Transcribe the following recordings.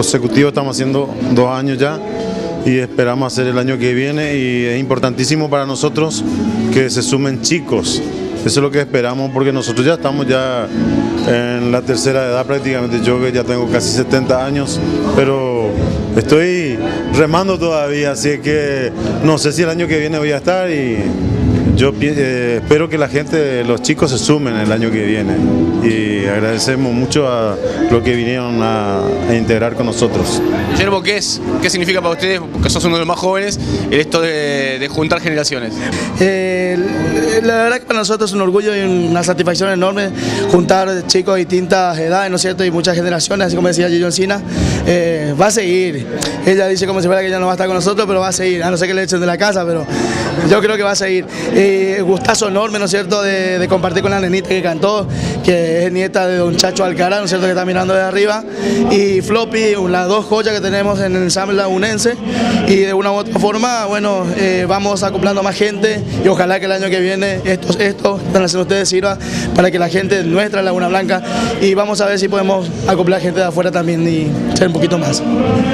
consecutivo, estamos haciendo 2 años ya y esperamos hacer el año que viene, y es importantísimo para nosotros que se sumen chicos. Eso es lo que esperamos, porque nosotros ya estamos en la tercera edad prácticamente. Yo que ya tengo casi 70 años, pero estoy remando todavía, así que no sé si el año que viene voy a estar, y yo espero que la gente, los chicos se sumen el año que viene, y agradecemos mucho a los que vinieron a integrar con nosotros. Guillermo, ¿qué significa para ustedes, que sos uno de los más jóvenes, esto de juntar generaciones? La verdad que para nosotros es un orgullo y una satisfacción enorme juntar chicos de distintas edades, ¿no es cierto? Y muchas generaciones, así como decía Gillo Encina. Va a seguir. Ella dice como si fuera que ella no va a estar con nosotros, pero va a seguir, a no ser que le echen de la casa, pero yo creo que va a seguir. Gustazo enorme, ¿no es cierto?, de compartir con la nenita que cantó, que es nieta de don Chacho Alcaraz, ¿no es cierto?, que está mirando de arriba, y Floppy, las dos joyas que tenemos en el ensamble lagunense, y de una u otra forma, bueno, vamos acoplando a más gente, y ojalá que el año que viene esto están haciendo ustedes sirva para que la gente nuestra Laguna Blanca, y vamos a ver si podemos acoplar gente de afuera también y ser un poquito más.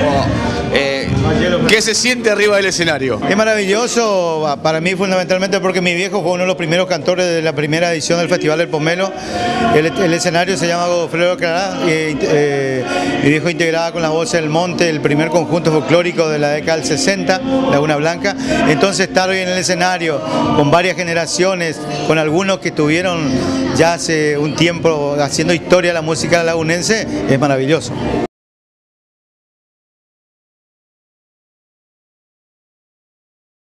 ¿Qué se siente arriba del escenario? Es maravilloso para mí, fundamentalmente porque mi viejo fue uno de los primeros cantores de la primera edición del Festival del Pomelo. El escenario se llama Godofredo Clará, mi viejo integraba con las voces del Monte el primer conjunto folclórico de la década del 60, Laguna Blanca. Entonces estar hoy en el escenario con varias generaciones, con algunos que estuvieron ya hace un tiempo haciendo historia de la música lagunense, es maravilloso.